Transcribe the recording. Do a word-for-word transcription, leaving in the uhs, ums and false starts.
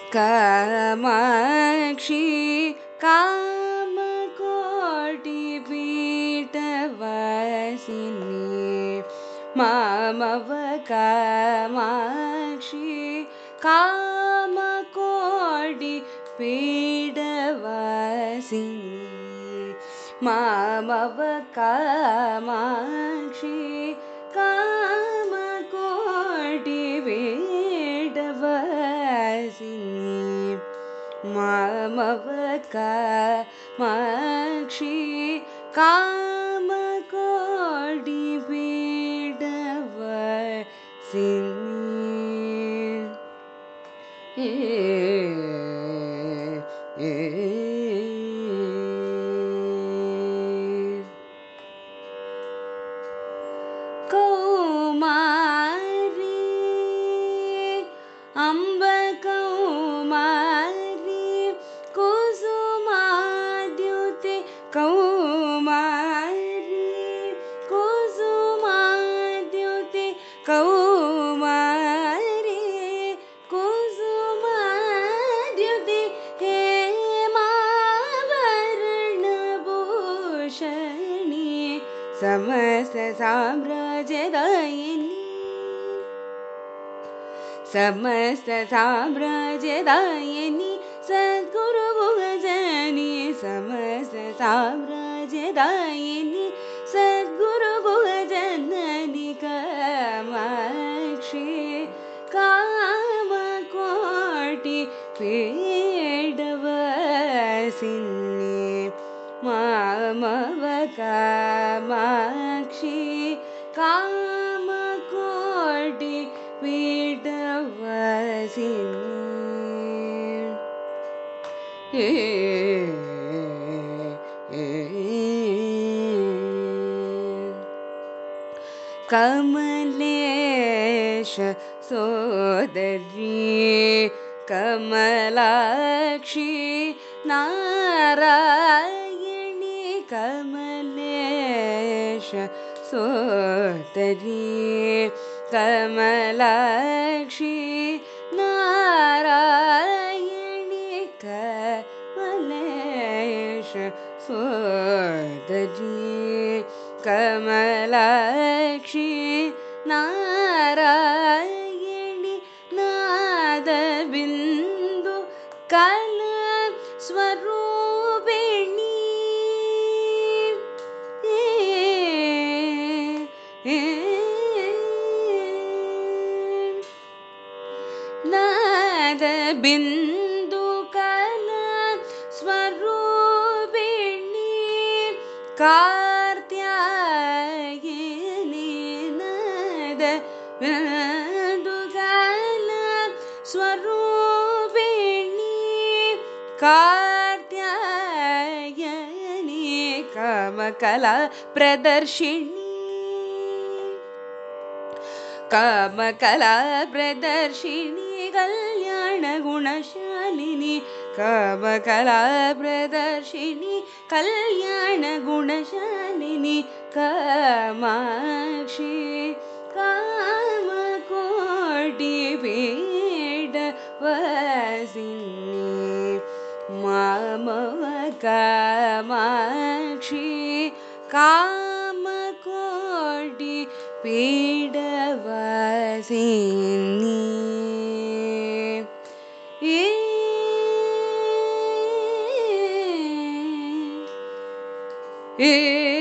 कामाक्षी कामकोटिपीठवासिनी मामव कामाक्षी कामकोटिपीठवासिनी मामव कामाक्षी कामकोटिपीठवासिनी मामव कामाक्षी कामकोटिपीठवासिनी कौमारी अम्ब कौमारी कुसुमाद्युते कौमारी कुसुमाद्युते कौमारी कुसुमाद्युते हेमाभरणभूषणी समस्त साम्राज्यदायिनी समस्त साम्राज्यदायिनी सद्गुरु भुजनी समस्त साम्राज्यदायिनी सद्गुरु भुजननी कामाक्षी कामकोटिपीठवासिनी मामव कामाक्षी कामकोटिपीठवासिनी कमलेश सोदरी कमलाक्षी नारायणी कमलेश सोदरी कमलाक्षी नारायणी कमलेश सोदरी कमलाक्षी नारायणी नादबिन्दु कला स्वरूपिणी नादबिन्दु कला स्वरूपिणी कार्त्यायिनी नादबिन्दु कला स्वरूपिणी कार्त्यायिनी कामकला प्रदर्शिनी कामकला प्रदर्शिनी कल्याण गुणशालिनी कामकला प्रदर्शिनी कल्याण गुणशालिनी कामाक्षी कामकोटिपीठवासिनी मामव कामाक्षी कामकोटिपीठवासिनी ए